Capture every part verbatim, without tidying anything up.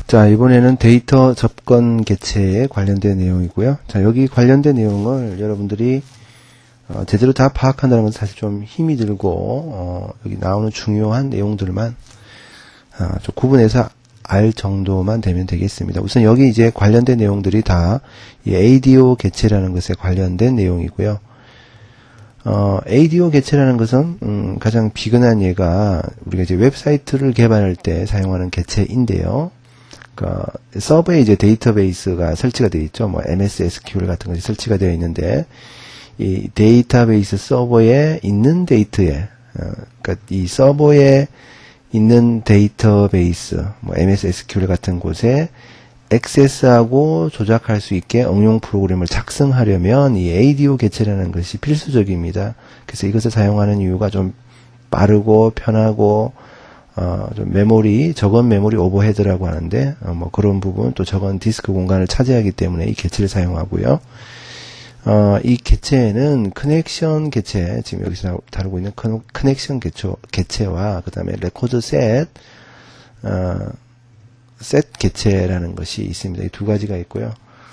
자, 이번에는 데이터 접근 개체에 관련된 내용이고요. 자, 여기 관련된 내용을 여러분들이 어, 제대로 다 파악한다는 건 사실 좀 힘이 들고 어, 여기 나오는 중요한 내용들만 어, 좀 구분해서 알 정도만 되면 되겠습니다. 우선 여기 이제 관련된 내용들이 다 이 에이디오 개체라는 것에 관련된 내용이고요. 어, 에이디오 개체라는 것은 음, 가장 비근한 예가 우리가 이제 웹사이트를 개발할 때 사용하는 개체인데요. 그러니까 서버에 이제 데이터베이스가 설치가 되어 있죠. 뭐 엠에스 에스큐엘 같은 것이 설치가 되어 있는데 이 데이터베이스 서버에 있는 데이터에 어, 그러니까 이 서버에 있는 데이터베이스 뭐 엠에스 에스큐엘 같은 곳에 액세스하고 조작할 수 있게 응용 프로그램을 작성하려면 이 에이디오 개체라는 것이 필수적입니다. 그래서 이것을 사용하는 이유가 좀 빠르고 편하고 어, 좀 메모리, 적은 메모리 오버헤드라고 하는데 어, 뭐 그런 부분 또 적은 디스크 공간을 차지하기 때문에 이 개체를 사용하고요. 어, 이 개체에는 커넥션 개체, 지금 여기서 다루고 있는 커넥션 개체, 개체와 그 다음에 레코드 셋, 어, 셋 개체라는 것이 있습니다. 이 두 가지가 있고요.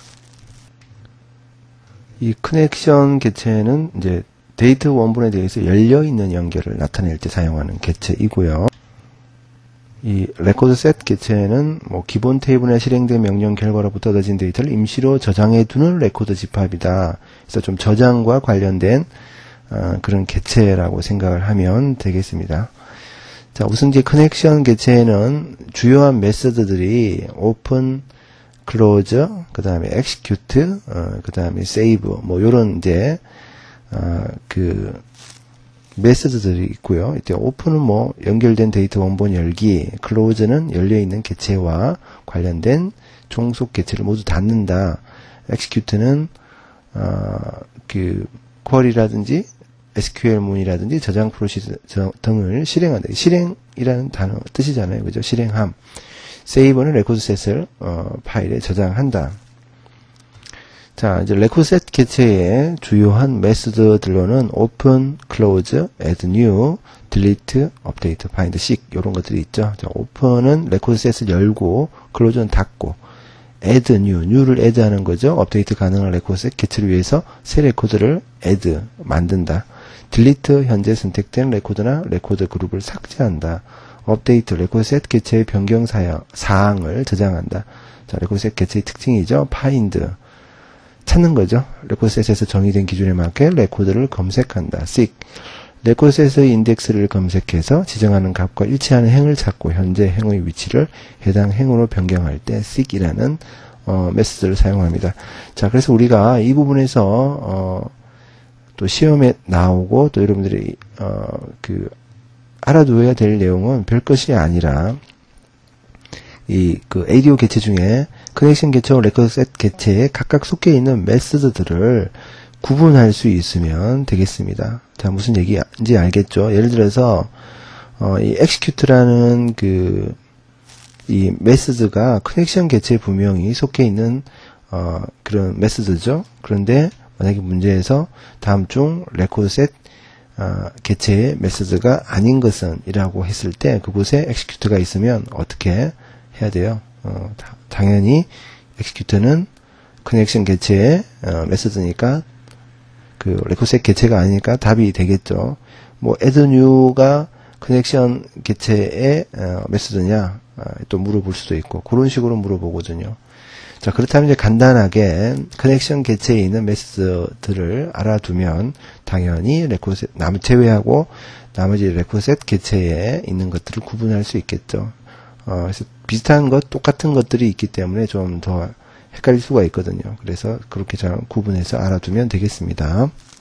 이 커넥션 개체는 이제 데이터 원본에 대해서 열려있는 연결을 나타낼 때 사용하는 개체이고요. 이 레코드 셋 개체는 뭐 기본 테이블에 실행된 명령 결과로부터 얻어진 데이터를 임시로 저장해 두는 레코드 집합이다. 그래서 좀 저장과 관련된 어, 그런 개체라고 생각을 하면 되겠습니다. 자, 우선 이제 커넥션 개체에는 주요한 메서드들이 오픈, 클로즈, 그 다음에 execute, 어, 그 다음에 save, 뭐 요런 이제 어, 그 메서드들이 있고요. 이때 오픈은 뭐 연결된 데이터 원본 열기, 클로즈는 열려있는 개체와 관련된 종속 개체를 모두 닫는다. execute는 어, 그 쿼리라든지 에스큐엘 문이라든지 저장 프로시저 등을 실행한다. 실행이라는 단어 뜻이잖아요. 그죠? 실행함. 세이브는 레코드셋을 어, 파일에 저장한다. 자, 이제 레코드셋 개체의 주요한 메소드들로는 open, close, add new, delete, update, find, seek 이런 것들이 있죠. 자, open은 레코드셋을 열고 close는 닫고 add new, new를 add 하는 거죠. 업데이트 가능한 레코드셋 개체를 위해서 새 레코드를 add, 만든다. delete, 현재 선택된 레코드나 레코드 그룹을 삭제한다. 업데이트, 레코드셋 개체의 변경 사양, 사항을 저장한다. 자, 레코드셋 개체의 특징이죠. find, 찾는 거죠. 레코드셋에서 정의된 기준에 맞게 레코드를 검색한다. seek, 레코드셋의 인덱스를 검색해서 지정하는 값과 일치하는 행을 찾고 현재 행의 위치를 해당 행으로 변경할 때 seek이라는 어, 메시지를 사용합니다. 자, 그래서 우리가 이 부분에서 어, 또 시험에 나오고 또 여러분들이 어, 그 알아두어야 될 내용은 별 것이 아니라 이 그 에이디오 개체 중에 커넥션 개체와 레코드셋 개체에 각각 속해 있는 메소드들을 구분할 수 있으면 되겠습니다. 자, 무슨 얘기인지 알겠죠? 예를 들어서 어, 이 execute라는 그 이 메소드가 커넥션 개체에 분명히 속해 있는 어, 그런 메소드죠. 그런데 만약에 문제에서 다음 중 레코드셋 어, 개체의 메소드가 아닌 것은 이라고 했을 때 그곳에 execute가 있으면 어떻게 해야 돼요? 어, 다, 당연히 execute는 커넥션 개체의 어, 메소드니까 그 레코드셋 개체가 아니니까 답이 되겠죠. 뭐 add new가 커넥션 개체의 어, 메소드냐 어, 또 물어볼 수도 있고 그런 식으로 물어보거든요. 자, 그렇다면 이제 간단하게 커넥션 개체에 있는 메소드들을 알아두면 당연히 레코드셋 남 제외하고 나머지 레코드셋 개체에 있는 것들을 구분할 수 있겠죠. 어, 그래서 비슷한 것, 똑같은 것들이 있기 때문에 좀 더 헷갈릴 수가 있거든요. 그래서 그렇게 잘 구분해서 알아두면 되겠습니다.